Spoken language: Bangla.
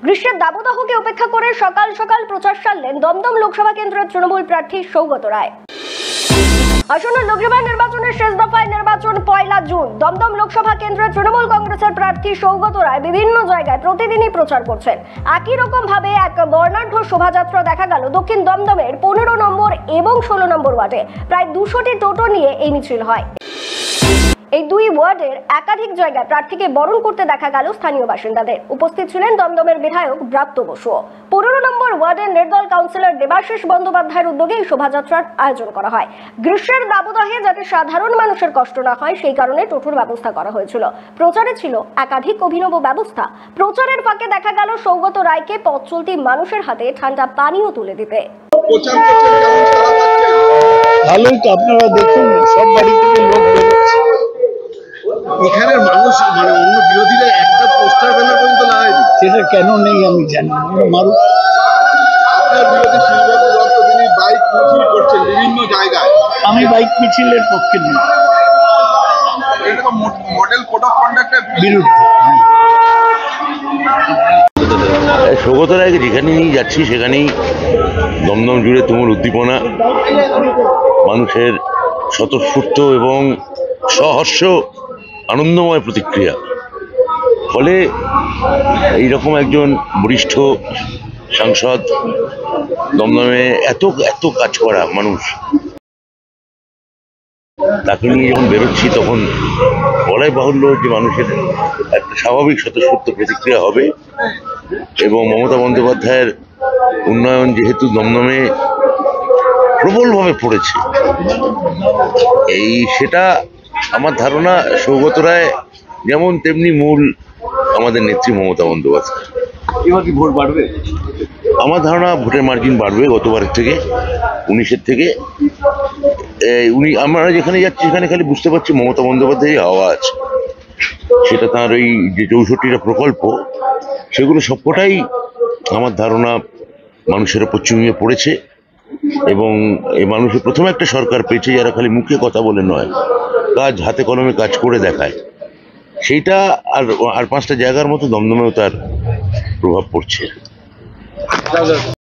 গ্রীষ্মের দাবদাহকে উপেক্ষা করে সকাল সকাল প্রচার সারলেন দমদম লোকসভা কেন্দ্রের তৃণমূল প্রার্থী সৌগত রায়। আসন্ন লোকসভা নির্বাচনের শেষ দফায় নির্বাচন 1 জুন। দমদম লোকসভা কেন্দ্রের তৃণমূল কংগ্রেসের প্রার্থী সৌগত রায় বিভিন্ন জায়গায় প্রতিদিনই প্রচার করছেন। একই রকম ভাবে এক বর্ণাঢ্য শোভাযাত্রা দেখা গেল দক্ষিণ দমদমের 15 নম্বর এবং 16 নম্বর ওয়ার্ডে। প্রায় 200টি টোটো নিয়ে এই মিছিল হয়। এই দুই ওয়ার্ডের একাধিক জায়গায় প্রার্থীকে বরণ করতে দেখা গেল স্থানীয় বাসিন্দাদের। উপস্থিত ছিলেন দমদমের বিধায়ক ব্রাত্য বসু। 15 নম্বর ওয়ার্ডের নির্দল কাউন্সিলর দেবাশিস বন্দ্যোপাধ্যায়ের উদ্যোগে এই শোভাযাত্রার আয়োজন করা হয়। গ্রীষ্মের দাবদাহে যাতে সাধারণ মানুষের কষ্ট না হয় সেই কারণে টোটোর ব্যবস্থা করা হয়েছিল। প্রচারে ছিল একাধিক অভিনব ব্যবস্থা। প্রচারের ফাঁকে দেখা গেল সৌগত রায়কে পথ চলতি মানুষের হাতে ঠান্ডা পানীয় তুলে দিতে। ভালোই তো, আপনারা দেখুন সব বাড়ি থেকে লোক বেরোচ্ছে। এখানের মানুষ মানে অন্য বিরোধীরা একটা পোস্টার ব্যানার পর্যন্ত লাগায়নি। সেটা কেন নেই আমি জানি না, মারুক। আপনার বিরোধী শিলবাবু দত্ত তিনি বাইক মিছিল করছেন বিভিন্ন জায়গায়। আমি বাইক মিছিলের পক্ষে নেই, এটা তো মডেল কোড অফ কন্ডাক্টের বিরুদ্ধে। সৌগত রায়কে যেখানে নিয়ে যাচ্ছি সেখানেই দমদম জুড়ে তুমুল উদ্দীপনা, মানুষের স্বতঃস্ফূর্ত এবং সহর্ষ আনন্দময় প্রতিক্রিয়া। ফলে এইরকম একজন বরিষ্ঠ সাংসদ, দমদমে এত এত কাজ করা মানুষ, তাকে নিয়ে যখন বেরোচ্ছি তখন বলাই বাহুল্য যে মানুষের একটা স্বাভাবিক স্বতঃস্ফূর্ত প্রতিক্রিয়া হবে। এবং মমতা বন্দ্যোপাধ্যায়ের উন্নয়ন যেহেতু দমদমে প্রবলভাবে পড়েছে, সেটা আমার ধারণা সৌগত রায় যেমন তেমনি মূল আমাদের নেত্রী মমতা বন্দ্যোপাধ্যায়। এবার কি ভোট বাড়বে? আমার ধারণা ভোটের মার্জিন বাড়বে গতবারের থেকে, 19-এর থেকে। আমরা যেখানে যাচ্ছি সেখানে খালি বুঝতে পারছি মমতা বন্দ্যোপাধ্যায়ের হাওয়া আছে। সেটা তার ওই যে 64টা প্রকল্প, সেগুলো সবকটাই আমার ধারণা মানুষের ওপর চুমিয়ে পড়েছে। এবং এই মানুষের প্রথমে একটা সরকার পেয়েছে যারা খালি মুখে কথা বলে নয়, কাজ হাতে কলমে কাজ করে দেখায়। সেইটা আর 5টা জায়গার মতো দমদমেও তার প্রভাব পড়ছে।